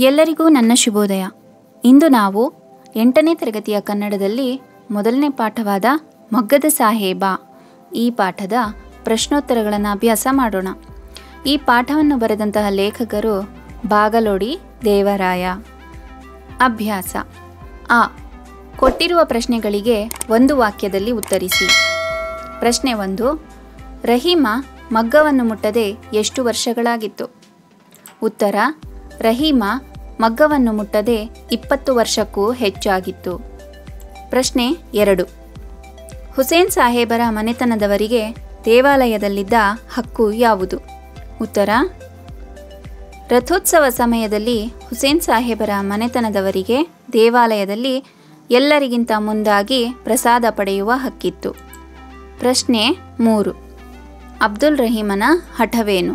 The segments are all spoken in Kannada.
ಎಲ್ಲರಿಗೂ ನನ್ನ ಶುಭೋದಯ. ಇಂದು ನಾವು 8ನೇ ತರಗತಿಯ ಕನ್ನಡದಲ್ಲಿ ಮೊದಲನೇ ಪಾಠವಾದ ಮೊಗ್ಗದ ಸಾಹೇಬ ಈ ಪಾಠದ ಪ್ರಶ್ನೋತ್ತರಗಳನ್ನು ಅಭ್ಯಾಸ ಮಾಡೋಣ. ಈ ಪಾಠವನ್ನು ಬರೆದಂತಹ ಲೇಖಕರು ಬಾಗಲೋಡಿ ದೇವರಾಯ. ಅಭ್ಯಾಸ ಆ. ಕೊಟ್ಟಿರುವ ಪ್ರಶ್ನೆಗಳಿಗೆ ಒಂದು ವಾಕ್ಯದಲ್ಲಿ ಉತ್ತರಿಸಿ. ಪ್ರಶ್ನೆ 1. ರಹೀಮ ಮಗ್ಗವನ್ನು ಮುಟ್ಟದೆ ಎಷ್ಟು ವರ್ಷಗಳಾಗಿತ್ತು? ಉತ್ತರ: ರಹೀಮ ಮಗ್ಗವನ್ನು ಮುಟ್ಟದೆ 20 ವರ್ಷಕ್ಕೂ ಹೆಚ್ಚಾಗಿತ್ತು. ಪ್ರಶ್ನೆ 2. ಹುಸೇನ್ ಸಾಹೇಬರ ಮನೆತನದವರಿಗೆ ದೇವಾಲಯದಲ್ಲಿದ್ದ ಹಕ್ಕು ಯಾವುದು? ಉತ್ತರ: ರಥೋತ್ಸವ ಸಮಯದಲ್ಲಿ ಹುಸೇನ್ ಸಾಹೇಬರ ಮನೆತನದವರಿಗೆ ದೇವಾಲಯದಲ್ಲಿ ಎಲ್ಲರಿಗಿಂತ ಮುಂದಾಗಿ ಪ್ರಸಾದ ಪಡೆಯುವ ಹಕ್ಕಿತ್ತು. ಪ್ರಶ್ನೆ 3. ಅಬ್ದುಲ್ ರಹೀಮನ ಹಠವೇನು?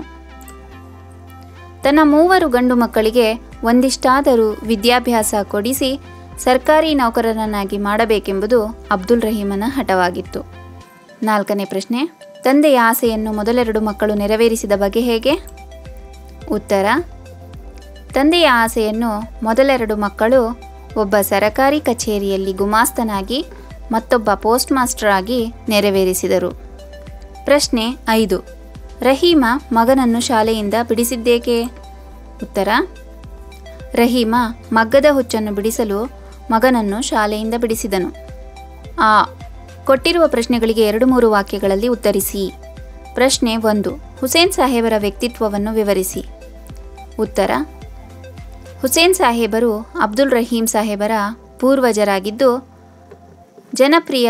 ತನ್ನ 3 ಗಂಡು ಮಕ್ಕಳಿಗೆ ಒಂದಿಷ್ಟಾದರೂ ವಿದ್ಯಾಭ್ಯಾಸ ಕೊಡಿಸಿ ಸರ್ಕಾರಿ ನೌಕರರನ್ನಾಗಿ ಮಾಡಬೇಕೆಂಬುದು ಅಬ್ದುಲ್ ರಹೀಮನ ಹಠವಾಗಿತ್ತು. 4ನೇ ಪ್ರಶ್ನೆ. ತಂದೆಯ ಆಸೆಯನ್ನು ಮೊದಲೆರಡು ಮಕ್ಕಳು ನೆರವೇರಿಸಿದ ಬಗೆ ಹೇಗೆ? ಉತ್ತರ: ತಂದೆಯ ಆಸೆಯನ್ನು ಮೊದಲೆರಡು ಮಕ್ಕಳು ಒಬ್ಬ ಸರಕಾರಿ ಕಚೇರಿಯಲ್ಲಿ ಗುಮಾಸ್ತನಾಗಿ ಮತ್ತೊಬ್ಬ ಪೋಸ್ಟ್ ಮಾಸ್ಟರ್ ಆಗಿ ನೆರವೇರಿಸಿದರು. ಪ್ರಶ್ನೆ 5. ರಹೀಮ ಮಗನನ್ನು ಶಾಲೆಯಿಂದ ಬಿಡಿಸಿದ್ದೇಕೆ? ಉತ್ತರ: ರಹೀಮ ಮಗ್ಗದ ಹುಚ್ಚನ್ನು ಬಿಡಿಸಲು ಮಗನನ್ನು ಶಾಲೆಯಿಂದ ಬಿಡಿಸಿದನು. ಆ. ಕೊಟ್ಟಿರುವ ಪ್ರಶ್ನೆಗಳಿಗೆ 2-3 ವಾಕ್ಯಗಳಲ್ಲಿ ಉತ್ತರಿಸಿ. ಪ್ರಶ್ನೆ 1. ಹುಸೇನ್ ಸಾಹೇಬರ ವ್ಯಕ್ತಿತ್ವವನ್ನು ವಿವರಿಸಿ. ಉತ್ತರ: ಹುಸೇನ್ ಸಾಹೇಬರು ಅಬ್ದುಲ್ ರಹೀಂ ಸಾಹೇಬರ ಪೂರ್ವಜರಾಗಿದ್ದು ಜನಪ್ರಿಯ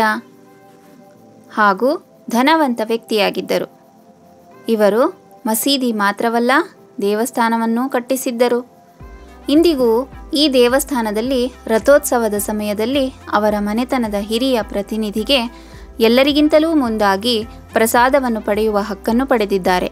ಹಾಗೂ ಧನವಂತ ವ್ಯಕ್ತಿಯಾಗಿದ್ದರು. ಇವರು ಮಸೀದಿ ಮಾತ್ರವಲ್ಲ, ದೇವಸ್ಥಾನವನ್ನೂ ಕಟ್ಟಿಸಿದ್ದರು. ಇಂದಿಗೂ ಈ ದೇವಸ್ಥಾನದಲ್ಲಿ ರಥೋತ್ಸವದ ಸಮಯದಲ್ಲಿ ಅವರ ಮನೆತನದ ಹಿರಿಯ ಪ್ರತಿನಿಧಿಗೆ ಎಲ್ಲರಿಗಿಂತಲೂ ಮುಂದಾಗಿ ಪ್ರಸಾದವನ್ನು ಪಡೆಯುವ ಹಕ್ಕನ್ನು ಪಡೆದಿದ್ದಾರೆ.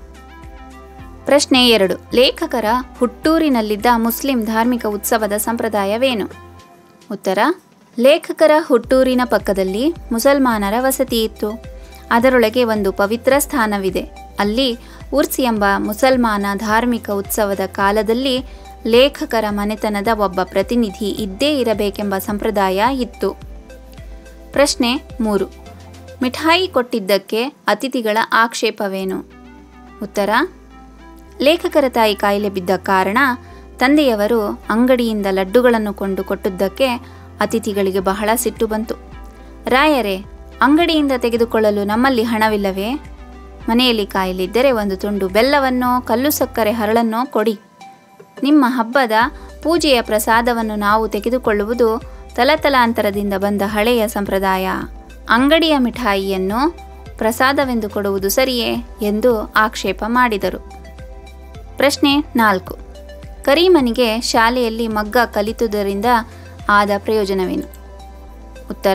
ಪ್ರಶ್ನೆ 2. ಲೇಖಕರ ಹುಟ್ಟೂರಿನಲ್ಲಿದ್ದ ಮುಸ್ಲಿಂ ಧಾರ್ಮಿಕ ಉತ್ಸವದ ಸಂಪ್ರದಾಯವೇನು? ಉತ್ತರ: ಲೇಖಕರ ಹುಟ್ಟೂರಿನ ಪಕ್ಕದಲ್ಲಿ ಮುಸಲ್ಮಾನರ ವಸತಿ ಇತ್ತು. ಅದರೊಳಗೆ ಒಂದು ಪವಿತ್ರ ಸ್ಥಾನವಿದೆ. ಅಲ್ಲಿ ಉರ್ಸ್ ಎಂಬ ಮುಸಲ್ಮಾನ ಧಾರ್ಮಿಕ ಉತ್ಸವದ ಕಾಲದಲ್ಲಿ ಲೇಖಕರ ಮನೆತನದ ಒಬ್ಬ ಪ್ರತಿನಿಧಿ ಇದ್ದೇ ಇರಬೇಕೆಂಬ ಸಂಪ್ರದಾಯ ಇತ್ತು. ಪ್ರಶ್ನೆ 3. ಮಿಠಾಯಿ ಕೊಟ್ಟಿದ್ದಕ್ಕೆ ಅತಿಥಿಗಳ ಆಕ್ಷೇಪವೇನು? ಉತ್ತರ: ಲೇಖಕರ ತಾಯಿ ಕಾಯಿಲೆ ಬಿದ್ದ ಕಾರಣ ತಂದೆಯವರು ಅಂಗಡಿಯಿಂದ ಲಡ್ಡುಗಳನ್ನು ಕೊಂಡು ಕೊಟ್ಟದ್ದಕ್ಕೆ ಅತಿಥಿಗಳಿಗೆ ಬಹಳ ಸಿಟ್ಟು ಬಂತು. ರಾಯರೇ, ಅಂಗಡಿಯಿಂದ ತೆಗೆದುಕೊಳ್ಳಲು ನಮ್ಮಲ್ಲಿ ಹಣವಿಲ್ಲವೇ? ಮನೆಯಲ್ಲಿ ಕಾಯಿಲಿದ್ದರೆ ಒಂದು ತುಂಡು ಬೆಲ್ಲವನ್ನೋ ಕಲ್ಲು ಸಕ್ಕರೆ ಹರಳನ್ನೋ ಕೊಡಿ. ನಿಮ್ಮ ಹಬ್ಬದ ಪೂಜೆಯ ಪ್ರಸಾದವನ್ನು ನಾವು ತೆಗೆದುಕೊಳ್ಳುವುದು ತಲತಲಾಂತರದಿಂದ ಬಂದ ಹಳೆಯ ಸಂಪ್ರದಾಯ. ಅಂಗಡಿಯ ಮಿಠಾಯಿಯನ್ನು ಪ್ರಸಾದವೆಂದು ಕೊಡುವುದು ಸರಿಯೇ ಎಂದು ಆಕ್ಷೇಪ ಮಾಡಿದರು. ಪ್ರಶ್ನೆ 4. ಕರೀಮನಿಗೆ ಶಾಲೆಯಲ್ಲಿ ಮಗ್ಗ ಕಲಿತುದರಿಂದ ಆದ ಪ್ರಯೋಜನವೇನು? ಉತ್ತರ: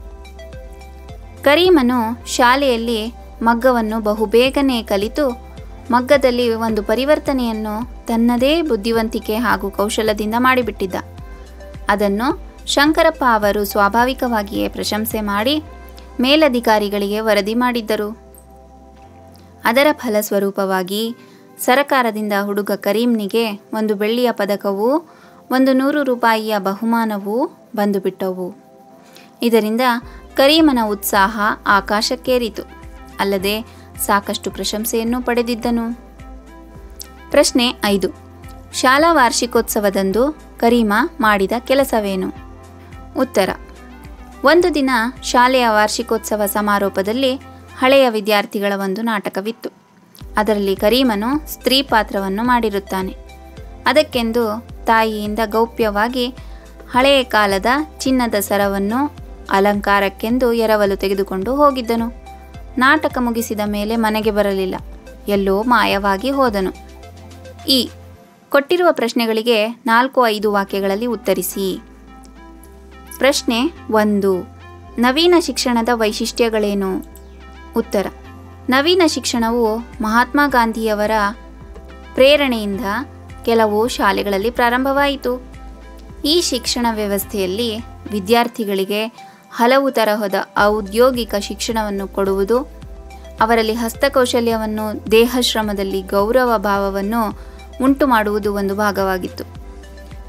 ಕರೀಮನು ಶಾಲೆಯಲ್ಲಿ ಮಗ್ಗವನ್ನು ಬಹುಬೇಗನೆ ಕಲಿತು ಮಗ್ಗದಲ್ಲಿ ಒಂದು ಪರಿವರ್ತನೆಯನ್ನು ತನ್ನದೇ ಬುದ್ಧಿವಂತಿಕೆ ಹಾಗೂ ಕೌಶಲದಿಂದ ಮಾಡಿಬಿಟ್ಟಿದ್ದ. ಅದನ್ನು ಶಂಕರಪ್ಪ ಅವರು ಸ್ವಾಭಾವಿಕವಾಗಿಯೇ ಪ್ರಶಂಸೆ ಮಾಡಿ ಮೇಲಧಿಕಾರಿಗಳಿಗೆ ವರದಿ ಮಾಡಿದ್ದರು. ಅದರ ಫಲಸ್ವರೂಪವಾಗಿ ಸರಕಾರದಿಂದ ಹುಡುಗ ಕರೀಂನಿಗೆ ಒಂದು ಬೆಳ್ಳಿಯ ಪದಕವೂ 100 ರೂಪಾಯಿಯ ಬಹುಮಾನವೂ ಬಂದುಬಿಟ್ಟವು. ಇದರಿಂದ ಕರೀಮನ ಉತ್ಸಾಹ ಆಕಾಶಕ್ಕೇರಿತು. ಅಲ್ಲದೆ ಸಾಕಷ್ಟು ಪ್ರಶಂಸೆಯನ್ನು ಪಡೆದಿದ್ದನು. ಪ್ರಶ್ನೆ 5. ಶಾಲಾ ವಾರ್ಷಿಕೋತ್ಸವದಂದು ಕರೀಮ ಮಾಡಿದ ಕೆಲಸವೇನು? ಉತ್ತರ: ಒಂದು ದಿನ ಶಾಲೆಯ ವಾರ್ಷಿಕೋತ್ಸವ ಸಮಾರೋಪದಲ್ಲಿ ಹಳೆಯ ವಿದ್ಯಾರ್ಥಿಗಳ ಒಂದು ನಾಟಕವಿತ್ತು. ಅದರಲ್ಲಿ ಕರೀಮನು ಸ್ತ್ರೀ ಪಾತ್ರವನ್ನು ಮಾಡಿರುತ್ತಾನೆ. ಅದಕ್ಕೆಂದು ತಾಯಿಯಿಂದ ಗೌಪ್ಯವಾಗಿ ಹಳೆಯ ಕಾಲದ ಚಿನ್ನದ ಸರವನ್ನು ಅಲಂಕಾರಕ್ಕೆಂದು ಎರವಲು ತೆಗೆದುಕೊಂಡು ಹೋಗಿದ್ದನು. ನಾಟಕ ಮುಗಿಸಿದ ಮೇಲೆ ಮನೆಗೆ ಬರಲಿಲ್ಲ. ಎಲ್ಲೋ ಮಾಯವಾಗಿ ಹೋದನು. ಈ. ಕೊಟ್ಟಿರುವ ಪ್ರಶ್ನೆಗಳಿಗೆ 4-5 ವಾಕ್ಯಗಳಲ್ಲಿ ಉತ್ತರಿಸಿ. ಪ್ರಶ್ನೆ 1. ನವೀನ ಶಿಕ್ಷಣದ ವೈಶಿಷ್ಟ್ಯಗಳೇನು? ಉತ್ತರ: ನವೀನ ಶಿಕ್ಷಣವು ಮಹಾತ್ಮ ಗಾಂಧಿಯವರ ಪ್ರೇರಣೆಯಿಂದ ಕೆಲವು ಶಾಲೆಗಳಲ್ಲಿ ಪ್ರಾರಂಭವಾಯಿತು. ಈ ಶಿಕ್ಷಣ ವ್ಯವಸ್ಥೆಯಲ್ಲಿ ವಿದ್ಯಾರ್ಥಿಗಳಿಗೆ ಹಲವು ತರಹದ ಔದ್ಯೋಗಿಕ ಶಿಕ್ಷಣವನ್ನು ಕೊಡುವುದು, ಅವರಲ್ಲಿ ಹಸ್ತಕೌಶಲ್ಯವನ್ನು, ದೇಹಶ್ರಮದಲ್ಲಿ ಗೌರವ ಭಾವವನ್ನು ಉಂಟು ಮಾಡುವುದು ಒಂದು ಭಾಗವಾಗಿತ್ತು.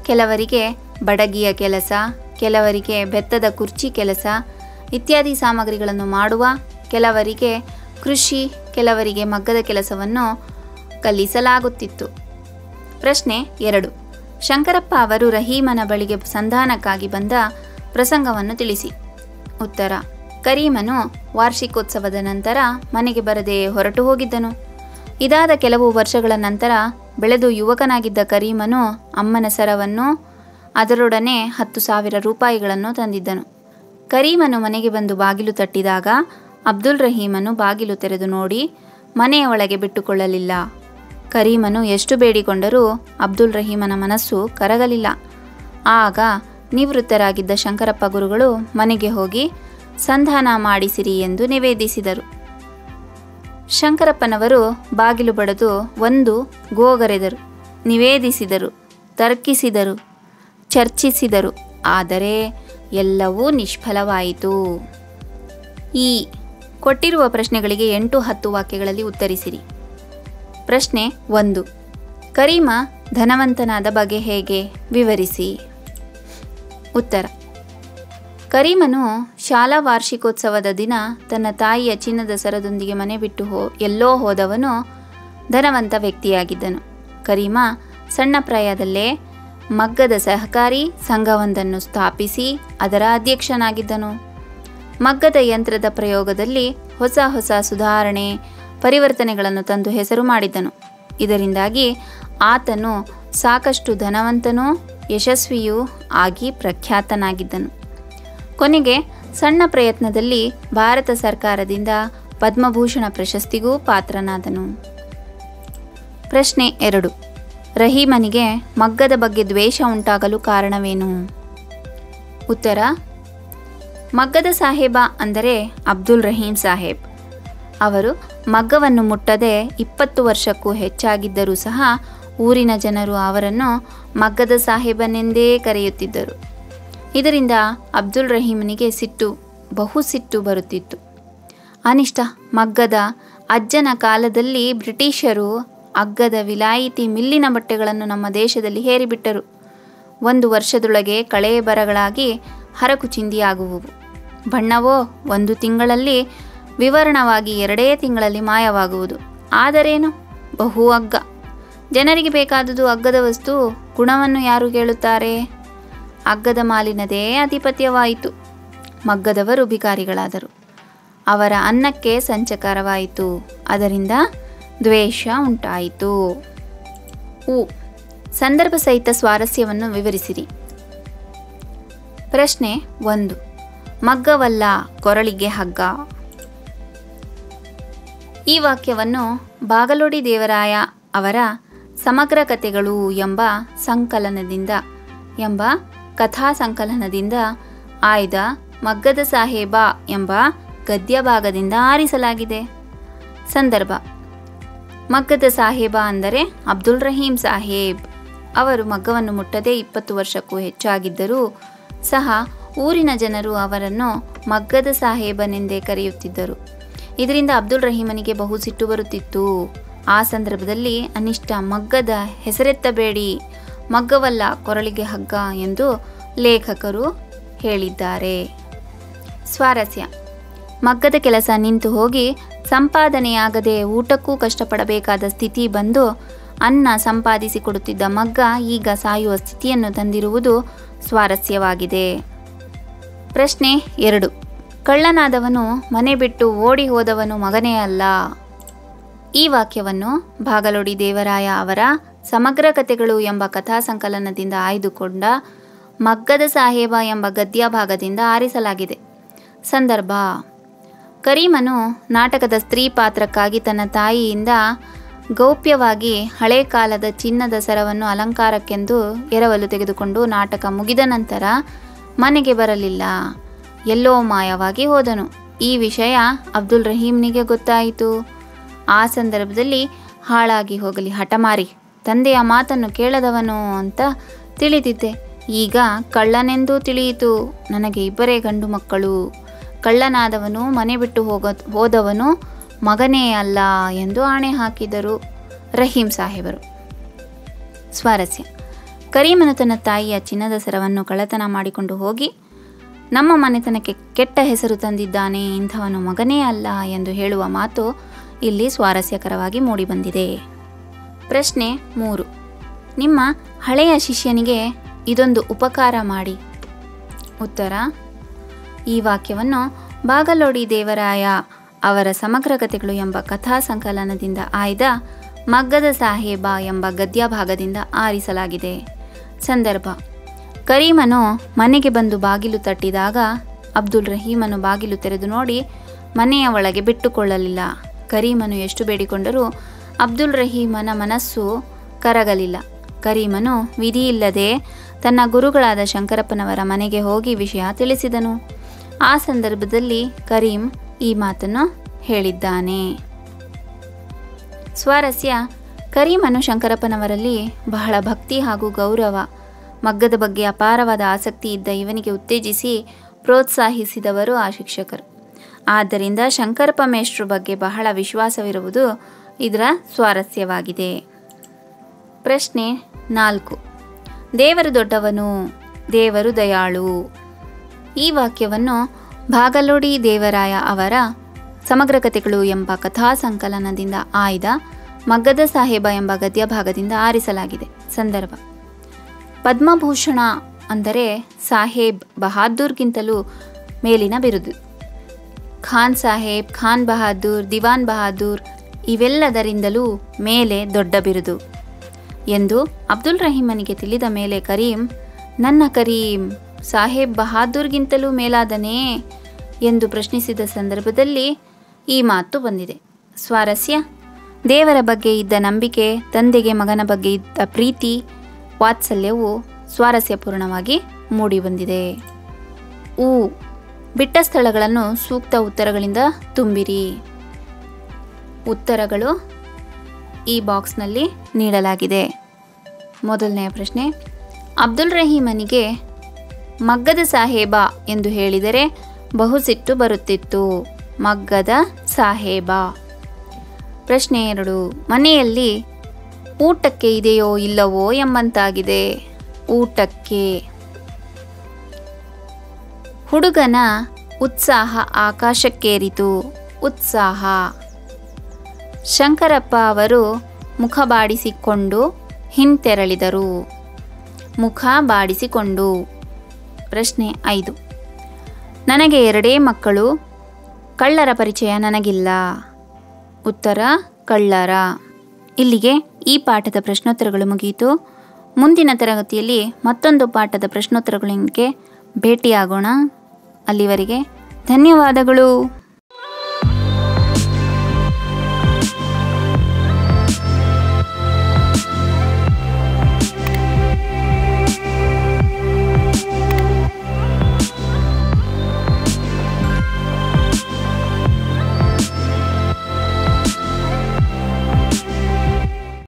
ಕೆಲವರಿಗೆ ಬಡಗಿಯ ಕೆಲಸ, ಕೆಲವರಿಗೆ ಬೆತ್ತದ ಕುರ್ಚಿ ಕೆಲಸ ಇತ್ಯಾದಿ ಸಾಮಗ್ರಿಗಳನ್ನು ಮಾಡುವ, ಕೆಲವರಿಗೆ ಕೃಷಿ, ಕೆಲವರಿಗೆ ಮಗ್ಗದ ಕೆಲಸವನ್ನು ಕಲಿಸಲಾಗುತ್ತಿತ್ತು. ಪ್ರಶ್ನೆ 2. ಶಂಕರಪ್ಪ ಅವರು ರಹೀಮನ ಬಳಿಗೆ ಸಂಧಾನಕ್ಕಾಗಿ ಬಂದ ಪ್ರಸಂಗವನ್ನು ತಿಳಿಸಿ. ಉತ್ತರ: ಕರೀಮನು ವಾರ್ಷಿಕೋತ್ಸವದ ನಂತರ ಮನೆಗೆ ಬರದೆ ಹೊರಟು ಹೋಗಿದ್ದನು. ಇದಾದ ಕೆಲವು ವರ್ಷಗಳ ನಂತರ ಬೆಳೆದು ಯುವಕನಾಗಿದ್ದ ಕರೀಮನು ಅಮ್ಮನ ಸರವನ್ನು ಅದರೊಡನೆ 10,000 ರೂಪಾಯಿಗಳನ್ನು ತಂದಿದ್ದನು. ಕರೀಮನು ಮನೆಗೆ ಬಂದು ಬಾಗಿಲು ತಟ್ಟಿದಾಗ ಅಬ್ದುಲ್ ರಹೀಮನು ಬಾಗಿಲು ತೆರೆದು ನೋಡಿ ಮನೆಯ ಒಳಗೆ ಬಿಟ್ಟುಕೊಳ್ಳಲಿಲ್ಲ. ಕರೀಮನು ಎಷ್ಟು ಬೇಡಿಕೊಂಡರೂ ಅಬ್ದುಲ್ ರಹೀಮನ ಮನಸ್ಸು ಕರಗಲಿಲ್ಲ. ಆಗ ನಿವೃತ್ತರಾಗಿದ್ದ ಶಂಕರಪ್ಪ ಗುರುಗಳು ಮನೆಗೆ ಹೋಗಿ ಸಂಧಾನ ಮಾಡಿಸಿರಿ ಎಂದು ನಿವೇದಿಸಿದರು. ಶಂಕರಪ್ಪನವರು ಬಾಗಿಲು ಬಡಿದು ಒಂದು ಗೋಗರೆದರು, ನಿವೇದಿಸಿದರು, ತರ್ಕಿಸಿದರು, ಚರ್ಚಿಸಿದರು. ಆದರೆ ಎಲ್ಲವೂ ನಿಷ್ಫಲವಾಯಿತು. ಈ ಕೊಟ್ಟಿರುವ ಪ್ರಶ್ನೆಗಳಿಗೆ 8-10 ವಾಕ್ಯಗಳಲ್ಲಿ ಉತ್ತರಿಸಿರಿ. ಪ್ರಶ್ನೆ 1. ಕರೀಮ ಧನವಂತನಾದ ಬಗೆ ಹೇಗೆ? ವಿವರಿಸಿ. ಉತ್ತರ: ಕರೀಮನು ಶಾಲಾ ವಾರ್ಷಿಕೋತ್ಸವದ ದಿನ ತನ್ನ ತಾಯಿಯ ಚಿನ್ನದ ಸರದೊಂದಿಗೆ ಮನೆ ಬಿಟ್ಟು ಎಲ್ಲೋ ಹೋದವನು ಧನವಂತ ವ್ಯಕ್ತಿಯಾಗಿದ್ದನು. ಕರೀಮ ಸಣ್ಣ ಪ್ರಾಯದಲ್ಲೇ ಮಗ್ಗದ ಸಹಕಾರಿ ಸಂಘವೊಂದನ್ನು ಸ್ಥಾಪಿಸಿ ಅದರ ಅಧ್ಯಕ್ಷನಾಗಿದ್ದನು. ಮಗ್ಗದ ಯಂತ್ರದ ಪ್ರಯೋಗದಲ್ಲಿ ಹೊಸ ಹೊಸ ಸುಧಾರಣೆ, ಪರಿವರ್ತನೆಗಳನ್ನು ತಂದು ಹೆಸರು ಮಾಡಿದ್ದನು. ಇದರಿಂದಾಗಿ ಆತನು ಸಾಕಷ್ಟು ಧನವಂತನೂ ಯಶಸ್ವಿಯೂ ಆಗಿ ಪ್ರಖ್ಯಾತನಾಗಿದ್ದನು. ಕೊನೆಗೆ ಸಣ್ಣ ಪ್ರಯತ್ನದಲ್ಲಿ ಭಾರತ ಸರ್ಕಾರದಿಂದ ಪದ್ಮಭೂಷಣ ಪ್ರಶಸ್ತಿಗೂ ಪಾತ್ರನಾದನು. ಪ್ರಶ್ನೆ 2. ರಹೀಮನಿಗೆ ಮಗ್ಗದ ಬಗ್ಗೆ ದ್ವೇಷ ಉಂಟಾಗಲು ಕಾರಣವೇನು? ಉತ್ತರ: ಮಗ್ಗದ ಸಾಹೇಬ ಅಂದರೆ ಅಬ್ದುಲ್ ರಹೀಂ ಸಾಹೇಬ್. ಅವರು ಮಗ್ಗವನ್ನು ಮುಟ್ಟದೆ 20 ವರ್ಷಕ್ಕೂ ಹೆಚ್ಚಾಗಿದ್ದರೂ ಸಹ ಊರಿನ ಜನರು ಅವರನ್ನು ಮಗ್ಗದ ಸಾಹೇಬನೆಂದೇ ಕರೆಯುತ್ತಿದ್ದರು. ಇದರಿಂದ ಅಬ್ದುಲ್ ರಹೀಮನಿಗೆ ಬಹು ಸಿಟ್ಟು ಬರುತ್ತಿತ್ತು. ಅನಿಷ್ಟ ಮಗ್ಗದ ಅಜ್ಜನ ಕಾಲದಲ್ಲಿ ಬ್ರಿಟಿಷರು ಅಗ್ಗದ ವಿಲಾಯಿತಿ ಮಿಲ್ಲಿನ ಬಟ್ಟೆಗಳನ್ನು ನಮ್ಮ ದೇಶದಲ್ಲಿ ಹೇರಿಬಿಟ್ಟರು. 1 ವರ್ಷದೊಳಗೆ ಕಳೆ ಬರಗಳಾಗಿ ಹರಕು ಚಿಂದಿಯಾಗುವುವು. ಬಣ್ಣವೋ 1 ತಿಂಗಳಲ್ಲಿ, ವಿವರಣವಾಗಿ 2 ತಿಂಗಳಲ್ಲಿ ಮಾಯವಾಗುವುದು. ಆದರೇನು, ಬಹು ಅಗ್ಗ. ಜನರಿಗೆ ಬೇಕಾದುದು ಅಗ್ಗದ ವಸ್ತು, ಗುಣವನ್ನು ಯಾರು ಕೇಳುತ್ತಾರೆ? ಅಗ್ಗದ ಮಾಲಿನದೇ ಆಧಿಪತ್ಯವಾಯಿತು. ಮಗ್ಗದವರು ಭಿಕಾರಿಗಳಾದರು. ಅವರ ಅನ್ನಕ್ಕೆ ಸಂಚಕಾರವಾಯಿತು. ಅದರಿಂದ ದ್ವೇಷ ಉಂಟಾಯಿತು. ಸಂದರ್ಭ ಸಹಿತ ಸ್ವಾರಸ್ಯವನ್ನು ವಿವರಿಸಿರಿ. ಪ್ರಶ್ನೆ 1. ಮಗ್ಗವಲ್ಲ ಕೊರಳಿಗೆ ಹಗ್ಗ. ಈ ವಾಕ್ಯವನ್ನು ಬಾಗಲೋಡಿ ದೇವರಾಯ ಅವರ ಸಮಗ್ರ ಕಥೆಗಳು ಎಂಬ ಕಥಾ ಸಂಕಲನದಿಂದ ಆಯ್ದ ಮಗ್ಗದ ಸಾಹೇಬ ಎಂಬ ಗದ್ಯ ಭಾಗದಿಂದ ಆರಿಸಲಾಗಿದೆ. ಸಂದರ್ಭ: ಮಗ್ಗದ ಸಾಹೇಬ ಅಂದರೆ ಅಬ್ದುಲ್ ರಹೀಂ ಸಾಹೇಬ್. ಅವರು ಮಗ್ಗವನ್ನು ಮುಟ್ಟದೆ 20 ವರ್ಷಕ್ಕೂ ಹೆಚ್ಚಾಗಿದ್ದರೂ ಸಹ ಊರಿನ ಜನರು ಅವರನ್ನು ಮಗ್ಗದ ಸಾಹೇಬನೆಂದೇ ಕರೆಯುತ್ತಿದ್ದರು. ಇದರಿಂದ ಅಬ್ದುಲ್ ರಹೀಮನಿಗೆ ಬಹು ಸಿಟ್ಟು ಬರುತ್ತಿತ್ತು. ಆ ಸಂದರ್ಭದಲ್ಲಿ ಅನಿಷ್ಟ ಮಗ್ಗದ ಹೆಸರೆತ್ತಬೇಡಿ, ಮಗ್ಗವಲ್ಲ ಕೊರಳಿಗೆ ಹಗ್ಗ ಎಂದು ಲೇಖಕರು ಹೇಳಿದ್ದಾರೆ. ಸ್ವಾರಸ್ಯ: ಮಗ್ಗದ ಕೆಲಸ ನಿಂತು ಹೋಗಿ ಸಂಪಾದನೆಯಾಗದೆ ಊಟಕ್ಕೂ ಕಷ್ಟಪಡಬೇಕಾದ ಸ್ಥಿತಿ ಬಂದು ಅನ್ನ ಸಂಪಾದಿಸಿಕೊಡುತ್ತಿದ್ದ ಮಗ್ಗ ಈಗ ಸಾಯುವ ಸ್ಥಿತಿಯನ್ನು ತಂದಿರುವುದು ಸ್ವಾರಸ್ಯವಾಗಿದೆ. ಪ್ರಶ್ನೆ 2. ಕಳ್ಳನಾದವನು ಮನೆ ಬಿಟ್ಟು ಓಡಿ ಹೋದವನು ಮಗನೇ ಅಲ್ಲ. ಈ ವಾಕ್ಯವನ್ನು ಬಾಗಲೋಡಿ ದೇವರಾಯ ಅವರ ಸಮಗ್ರ ಕಥೆಗಳು ಎಂಬ ಕಥಾ ಸಂಕಲನದಿಂದ ಆಯ್ದುಕೊಂಡ ಮಗ್ಗದ ಸಾಹೇಬ ಎಂಬ ಗದ್ಯ ಭಾಗದಿಂದ ಆರಿಸಲಾಗಿದೆ. ಸಂದರ್ಭ: ಕರೀಮನು ನಾಟಕದ ಸ್ತ್ರೀ ಪಾತ್ರಕ್ಕಾಗಿ ತನ್ನ ತಾಯಿಯಿಂದ ಗೌಪ್ಯವಾಗಿ ಹಳೆ ಕಾಲದ ಚಿನ್ನದ ಸರವನ್ನು ಅಲಂಕಾರಕ್ಕೆಂದು ಎರವಲು ತೆಗೆದುಕೊಂಡು ನಾಟಕ ಮುಗಿದ ನಂತರ ಮನೆಗೆ ಬರಲಿಲ್ಲ. ಎಲ್ಲೋ ಮಾಯವಾಗಿ ಹೋದನು. ಈ ವಿಷಯ ಅಬ್ದುಲ್ ರಹೀಮ್ನಿಗೆ ಗೊತ್ತಾಯಿತು. ಆ ಸಂದರ್ಭದಲ್ಲಿ ಹಾಳಾಗಿ ಹೋಗಲಿ ಹಠಮಾರಿ, ತಂದೆಯ ಮಾತನ್ನು ಕೇಳದವನು ಅಂತ ತಿಳಿದಿದ್ದೆ. ಈಗ ಕಳ್ಳನೆಂದೂ ತಿಳಿಯಿತು. ನನಗೆ 2 ಗಂಡು ಮಕ್ಕಳು. ಕಳ್ಳನಾದವನು ಮನೆ ಬಿಟ್ಟು ಹೋದವನು ಮಗನೇ ಅಲ್ಲ ಎಂದು ಆಣೆ ಹಾಕಿದರು ರಹೀಂ ಸಾಹೇಬರು. ಸ್ವಾರಸ್ಯ: ಕರೀಮನು ತನ್ನ ತಾಯಿಯ ಚಿನ್ನದ ಸರವನ್ನು ಕಳ್ಳತನ ಮಾಡಿಕೊಂಡು ಹೋಗಿ ನಮ್ಮ ಮನೆತನಕ್ಕೆ ಕೆಟ್ಟ ಹೆಸರು ತಂದಿದ್ದಾನೆ, ಇಂಥವನು ಮಗನೇ ಅಲ್ಲ ಎಂದು ಹೇಳುವ ಮಾತು ಇಲ್ಲಿ ಸ್ವಾರಸ್ಯಕರವಾಗಿ ಮೂಡಿಬಂದಿದೆ. ಪ್ರಶ್ನೆ 3. ನಿಮ್ಮ ಹಳೆಯ ಶಿಷ್ಯನಿಗೆ ಇದೊಂದು ಉಪಕಾರ ಮಾಡಿ. ಉತ್ತರ: ಈ ವಾಕ್ಯವನ್ನು ಬಾಗಲೋಡಿ ದೇವರಾಯ ಅವರ ಸಮಗ್ರ ಕಥೆಗಳು ಎಂಬ ಕಥಾ ಸಂಕಲನದಿಂದ ಆಯ್ದ ಮಗ್ಗದ ಸಾಹೇಬ ಎಂಬ ಗದ್ಯ ಭಾಗದಿಂದ ಆರಿಸಲಾಗಿದೆ. ಸಂದರ್ಭ: ಕರೀಮನು ಮನೆಗೆ ಬಂದು ಬಾಗಿಲು ತಟ್ಟಿದಾಗ ಅಬ್ದುಲ್ ರಹೀಮನು ಬಾಗಿಲು ತೆರೆದು ನೋಡಿ ಮನೆಯ ಒಳಗೆ ಬಿಟ್ಟುಕೊಳ್ಳಲಿಲ್ಲ. ಕರೀಮನು ಎಷ್ಟು ಬೇಡಿಕೊಂಡರೂ ಅಬ್ದುಲ್ ರಹೀಮನ ಮನಸ್ಸು ಕರಗಲಿಲ್ಲ. ಕರೀಮನು ವಿಧಿಯಿಲ್ಲದೆ ತನ್ನ ಗುರುಗಳಾದ ಶಂಕರಪ್ಪನವರ ಮನೆಗೆ ಹೋಗಿ ವಿಷಯ ತಿಳಿಸಿದನು. ಆ ಸಂದರ್ಭದಲ್ಲಿ ಕರೀಂ ಈ ಮಾತನ್ನು ಹೇಳಿದ್ದಾನೆ. ಸ್ವಾರಸ್ಯ: ಕರೀಮನು ಶಂಕರಪ್ಪನವರಲ್ಲಿ ಬಹಳ ಭಕ್ತಿ ಹಾಗೂ ಗೌರವ, ಮಗ್ಗದ ಬಗ್ಗೆ ಅಪಾರವಾದ ಆಸಕ್ತಿ ಇದ್ದ ಇವನಿಗೆ ಉತ್ತೇಜಿಸಿ ಪ್ರೋತ್ಸಾಹಿಸಿದವರು ಆ ಶಿಕ್ಷಕರು. ಆದ್ದರಿಂದ ಶಂಕರಪ್ಪ ಮೇಷ್ಟ್ರ ಬಗ್ಗೆ ಬಹಳ ವಿಶ್ವಾಸವಿರುವುದು ಇದರ ಸ್ವಾರಸ್ಯವಾಗಿದೆ. ಪ್ರಶ್ನೆ 4. ದೇವರು ದೊಡ್ಡವನು, ದೇವರು ದಯಾಳು. ಈ ವಾಕ್ಯವನ್ನು ಬಾಗಲೋಡಿ ದೇವರಾಯ ಅವರ ಸಮಗ್ರ ಕಥೆಗಳು ಎಂಬ ಕಥಾ ಸಂಕಲನದಿಂದ ಆಯ್ದ ಮಗ್ಗದ ಸಾಹೇಬ ಎಂಬ ಗದ್ಯ ಭಾಗದಿಂದ ಆರಿಸಲಾಗಿದೆ. ಸಂದರ್ಭ: ಪದ್ಮಭೂಷಣ ಅಂದರೆ ಸಾಹೇಬ್ ಬಹಾದ್ದೂರ್ಗಿಂತಲೂ ಮೇಲಿನ ಬಿರುದು. ಖಾನ್ ಸಾಹೇಬ್, ಖಾನ್ ಬಹಾದ್ದೂರ್, ದಿವಾನ್ ಬಹಾದ್ದೂರ್ ಇವೆಲ್ಲದರಿಂದಲೂ ಮೇಲೆ ದೊಡ್ಡ ಬಿರುದು ಎಂದು ಅಬ್ದುಲ್ ರಹೀಮನಿಗೆ ತಿಳಿದ ಮೇಲೆ ಕರೀಂ, ನನ್ನ ಕರೀಂ ಸಾಹೇಬ್ ಬಹಾದ್ದೂರ್ಗಿಂತಲೂ ಮೇಲಾದನೇ ಎಂದು ಪ್ರಶ್ನಿಸಿದ ಸಂದರ್ಭದಲ್ಲಿ ಈ ಮಾತು ಬಂದಿದೆ. ಸ್ವಾರಸ್ಯ: ದೇವರ ಬಗ್ಗೆ ಇದ್ದ ನಂಬಿಕೆ, ತಂದೆಗೆ ಮಗನ ಬಗ್ಗೆ ಇದ್ದ ಪ್ರೀತಿ, ವಾತ್ಸಲ್ಯವು ಸ್ವಾರಸ್ಯಪೂರ್ಣವಾಗಿ ಮೂಡಿಬಂದಿದೆ. ಬಿಟ್ಟ ಸ್ಥಳಗಳನ್ನು ಸೂಕ್ತ ಉತ್ತರಗಳಿಂದ ತುಂಬಿರಿ. ಉತ್ತರಗಳು ಈ ಬಾಕ್ಸ್ನಲ್ಲಿ ನೀಡಲಾಗಿದೆ. ಮೊದಲನೆಯ ಪ್ರಶ್ನೆ: ಅಬ್ದುಲ್ ರಹೀಮನಿಗೆ ಮಗ್ಗದ ಸಾಹೇಬ ಎಂದು ಹೇಳಿದರೆ ಬಹು ಸಿಟ್ಟು ಬರುತ್ತಿತ್ತು. ಮಗ್ಗದ ಸಾಹೇಬ. ಪ್ರಶ್ನೆ 2: ಮನೆಯಲ್ಲಿ ಊಟಕ್ಕೆ ಇದೆಯೋ ಇಲ್ಲವೋ ಎಂಬಂತಾಗಿದೆ. ಊಟಕ್ಕೆ. ಹುಡುಗನ ಉತ್ಸಾಹ ಆಕಾಶಕ್ಕೇರಿತು. ಉತ್ಸಾಹ. ಶಂಕರಪ್ಪ ಅವರು ಮುಖ ಬಾಡಿಸಿಕೊಂಡು ಹಿಂತೆರಳಿದರು. ಮುಖ ಬಾಡಿಸಿಕೊಂಡು. ಪ್ರಶ್ನೆ 5: ನನಗೆ 2 ಮಕ್ಕಳು, ಕಳ್ಳರ ಪರಿಚಯ ನನಗಿಲ್ಲ. ಉತ್ತರ: ಕಳ್ಳರ. ಇಲ್ಲಿಗೆ ಈ ಪಾಠದ ಪ್ರಶ್ನೋತ್ತರಗಳು ಮುಗಿಯಿತು. ಮುಂದಿನ ತರಗತಿಯಲ್ಲಿ ಮತ್ತೊಂದು ಪಾಠದ ಪ್ರಶ್ನೋತ್ತರಗಳಿಗೆ ಭೇಟಿಯಾಗೋಣ. ಅಲ್ಲಿವರೆಗೆ ಧನ್ಯವಾದಗಳು.